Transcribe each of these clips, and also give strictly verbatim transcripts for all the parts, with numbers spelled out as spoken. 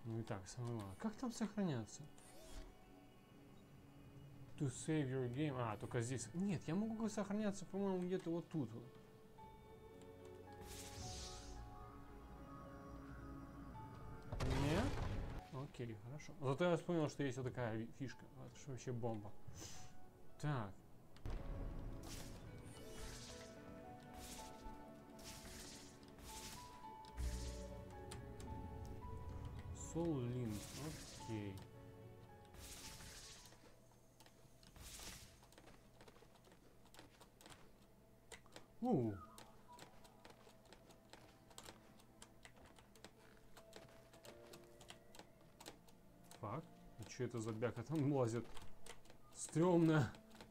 Ну и так, самое главное. Как там сохраняться? To save your game. А, только здесь. Нет, я могу сохраняться, по-моему, где-то вот тут вот. Нет? Окей, хорошо. Зато я вспомнил, что есть вот такая фишка. Это же вообще бомба. Так. Soul Link. Окей. У. Фак. А что это за бяка там лазит? Стрёмно.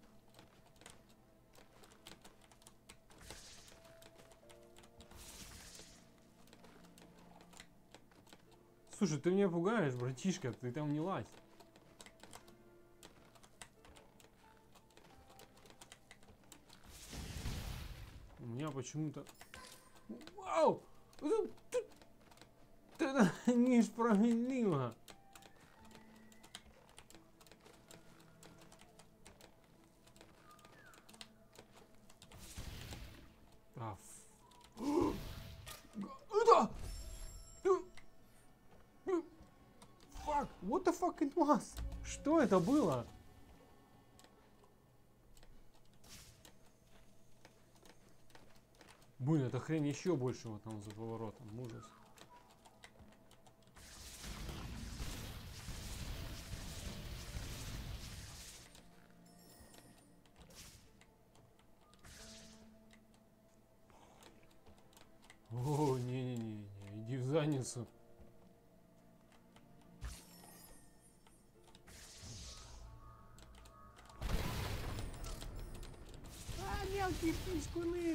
Слушай, ты меня пугаешь, братишка, ты там не лазь. У меня почему-то... Вау! Это несправедливо. А, это... Fuck! What the fuck it was? Что это было? Блин, эта хрень еще больше вот там за поворотом. Ужас. О, не-не-не, иди в задницу. А, мелкие пискуны.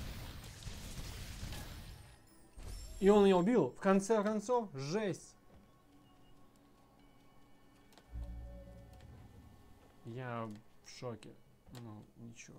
И он ее убил. В конце концов, жесть. Я в шоке. Ну, ничего.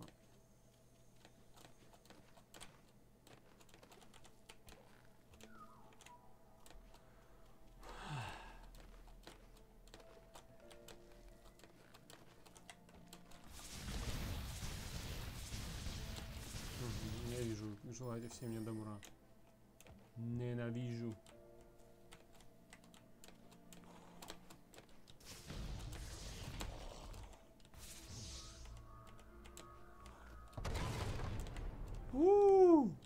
Я вижу, желаете всем мне добра. Ненавижу. У-у-у!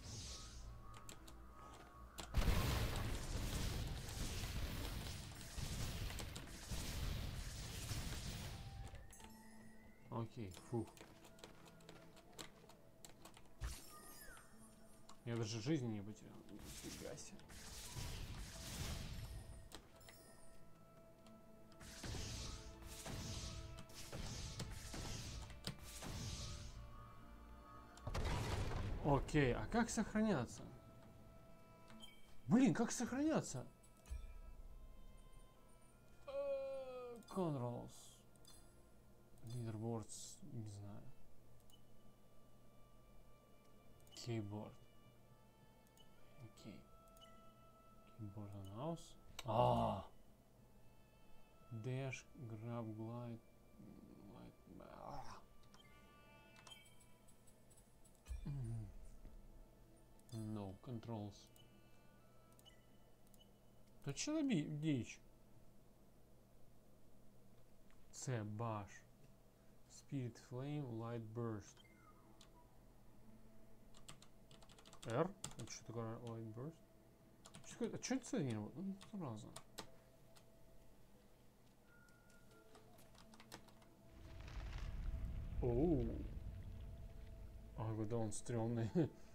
Окей, фух. Я даже жизни не потерял. Нифига себе. Окей, а как сохраняться? Блин, как сохраняться? Controls. Leaderboards, не знаю. Keyboard. Окей. Keyboard and mouse. А. Dash, grab, glide. No controls. Да что за дичь? C, bash. Spirit flame, light burst. R? Это что такое light burst? Что, а что это за небо? Ну, сразу. Оу. А, когда он стрёмный.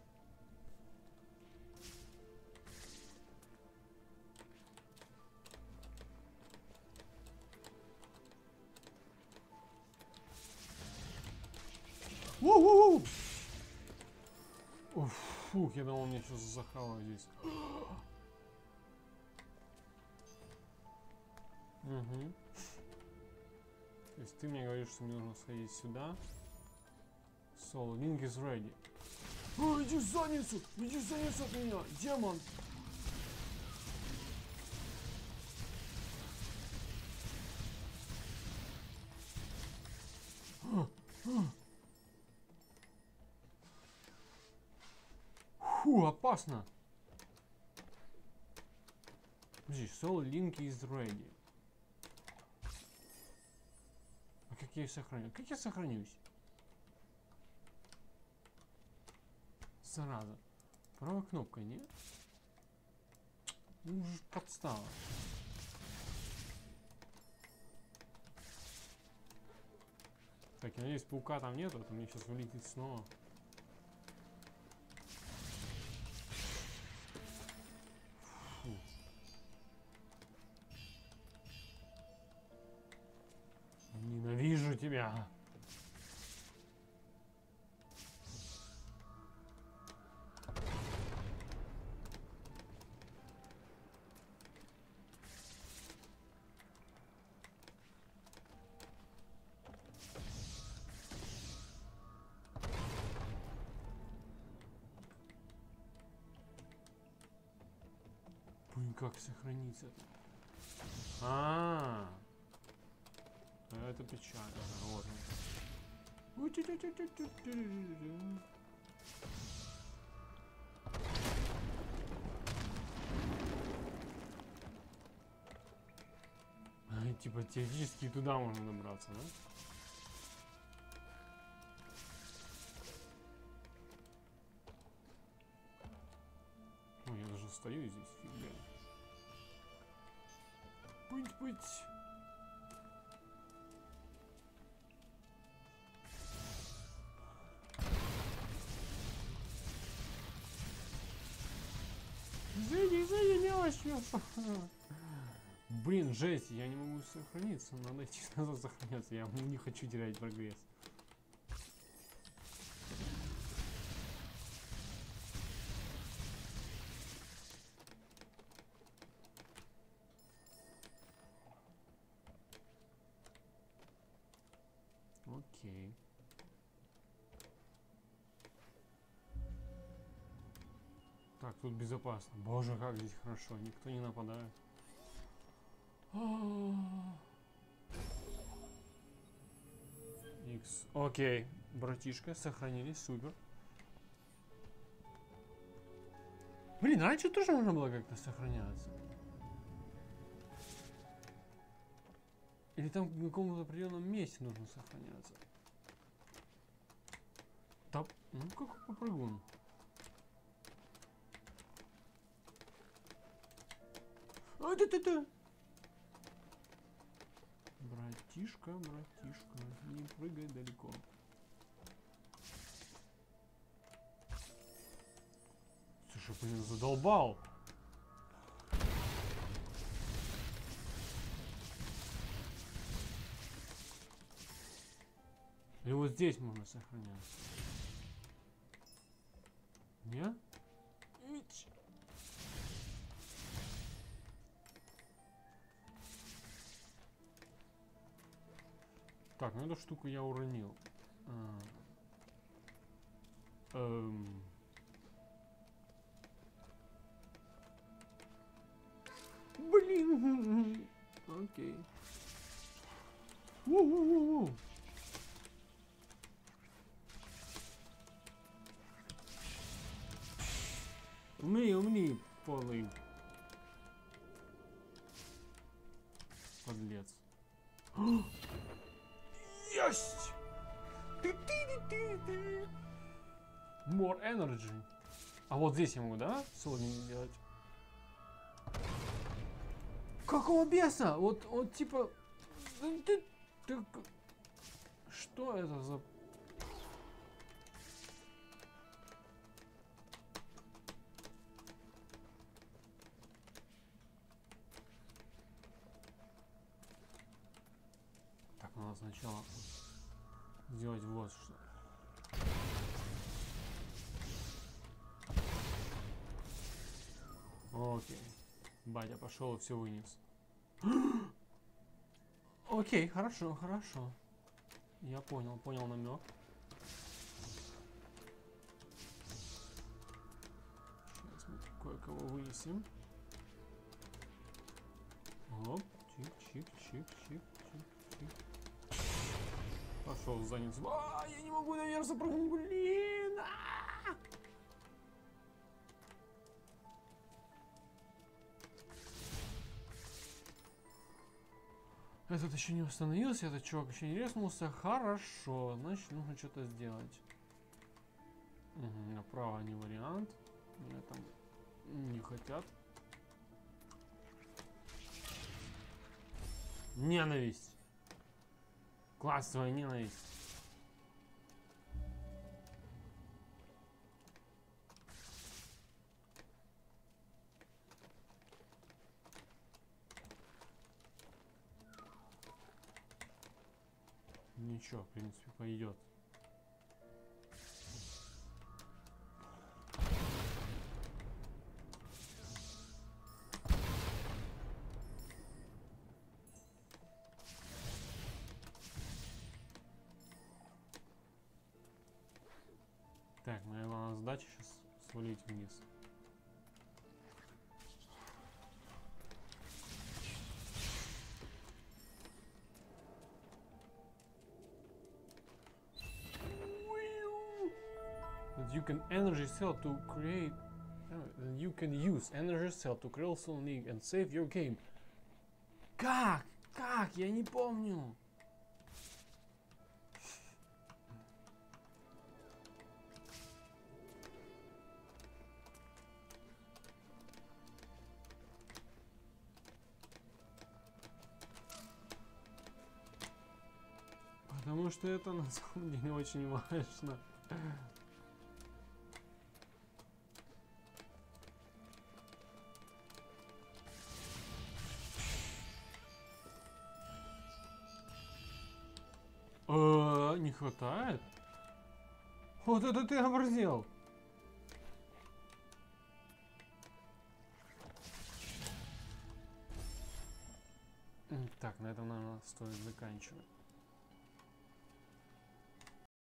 Воу-воу-воу! Фух, я думал, мне сейчас захавало здесь. Угу. То есть ты мне говоришь, что мне нужно сходить сюда. Soul Link is ready. О, иди в задницу! Иди в задницу от меня! Демон! Фу, опасно. Подожди, Soul Link is ready. А как я ее сохраню? Как я сохранюсь? Зараза. Правой кнопкой, нет? Ну, уже подстава. Так, я надеюсь, паука там нету, а то мне сейчас вылетит снова. Фу. Ненавижу тебя. Блин, как сохраниться? А, -а, -а. Это печально. Вот он. А, типа теоретически туда можно добраться, да? Ой, я даже стою здесь, фига. Пыть-пыть. Зайди, зайди, мелочь. Блин, жесть, я не могу сохраниться. Надо идти назад сохраняться. Я не хочу терять прогресс. Окей. Так, тут безопасно. Боже, как здесь хорошо. Никто не нападает. X. Окей. Братишка, сохранились. Супер. Блин, раньше тоже можно было как-то сохраняться. Или там в каком-то определенном месте нужно сохраняться. Топ. Ну какой попрыгун. А, да, да, да. Братишка, братишка, не прыгай далеко. Слушай, блин, задолбал. И вот здесь можно сохраняться. Нет? Ич. Так, ну эту штуку я уронил. А. Эм. Блин. Окей. У-у-у-у. Умни, умни, полый. Подлец. Есть! More energy. А вот здесь я могу, да? Сегодня делать. Какого беса? Вот, вот типа... Ты, ты, что это за... Так, надо сначала сделать вот что. Окей. Батя пошел и все вынес. Окей, хорошо, хорошо. Я понял, понял намек. Сейчас мы кое-кого вынесем. Оп, чик, чик, чик, чик, чик, чик. Пошел занят. А, я не могу наверх запрыгнуть, блин! А-а-а! Этот еще не установился, этот чувак еще не резнулся. Хорошо, значит нужно что-то сделать. Угу, направо не вариант. Меня там не хотят. Ненависть. Классовая ненависть. Ничего, в принципе, пойдет. Так, моя главная задача сейчас свалить вниз. You can energy cell to create. Uh, you can use energy cell to create Sonic and save your game. Как? Как? Я не помню. Потому что это на самом деле очень важно. Э, не хватает? Вот это ты оборзел. Так, на этом, наверное, стоит заканчивать.